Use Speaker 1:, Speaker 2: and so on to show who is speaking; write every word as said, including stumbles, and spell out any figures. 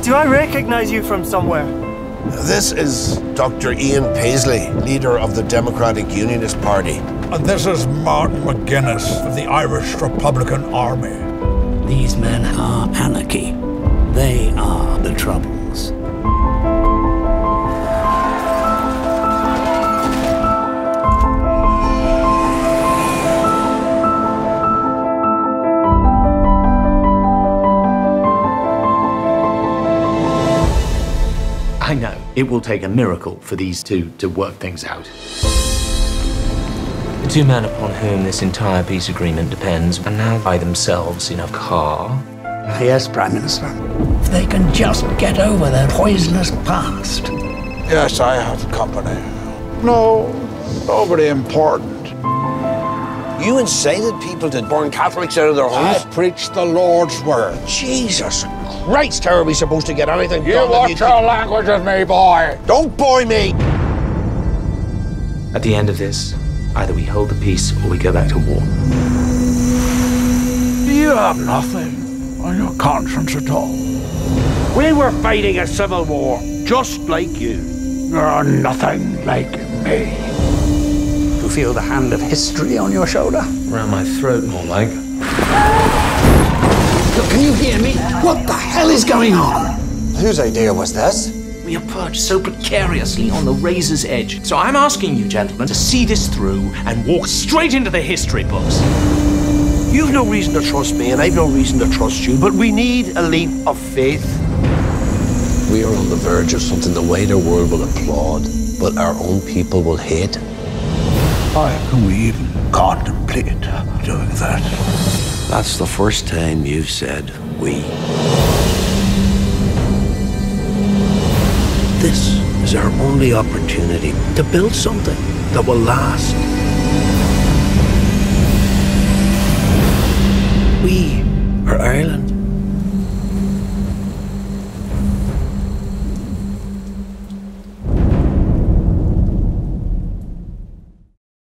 Speaker 1: Do I recognize you from somewhere?
Speaker 2: This is Doctor Ian Paisley, leader of the Democratic Unionist Party.
Speaker 3: And this is Martin McGuinness of the Irish Republican Army.
Speaker 4: These men are anarchy. They are the Troubles.
Speaker 5: I know, it will take a miracle for these two to work things out.
Speaker 6: The two men upon whom this entire peace agreement depends are now by themselves in a car.
Speaker 4: Yes, Prime Minister. If they can just get over their poisonous past.
Speaker 3: Yes, I have company. No, nobody important.
Speaker 2: You incited people to burn Catholics out of their homes?
Speaker 3: I preach the Lord's word.
Speaker 2: Jesus Christ, how are we supposed to get anything
Speaker 3: You
Speaker 2: done?
Speaker 3: watch
Speaker 2: You
Speaker 3: your language with me, boy.
Speaker 2: Don't boy me!
Speaker 6: At the end of this, either we hold the peace or we go back to war.
Speaker 3: You have nothing on your conscience at all.
Speaker 7: We were fighting a civil war, just like you.
Speaker 3: You're nothing like me.
Speaker 4: You feel the hand of history on your shoulder?
Speaker 6: Around my throat, more like.
Speaker 4: Look, can you hear me? What the hell is going on?
Speaker 2: Whose idea was this?
Speaker 5: We are perched so precariously on the razor's edge. So I'm asking you, gentlemen, to see this through and walk straight into the history books.
Speaker 7: You've no reason to trust me, and I've no reason to trust you, but we need a leap of faith.
Speaker 8: We are on the verge of something the wider world will applaud, but our own people will hate.
Speaker 3: How can we even contemplate doing that?
Speaker 8: That's the first time you've said we. This is our only opportunity to build something that will last.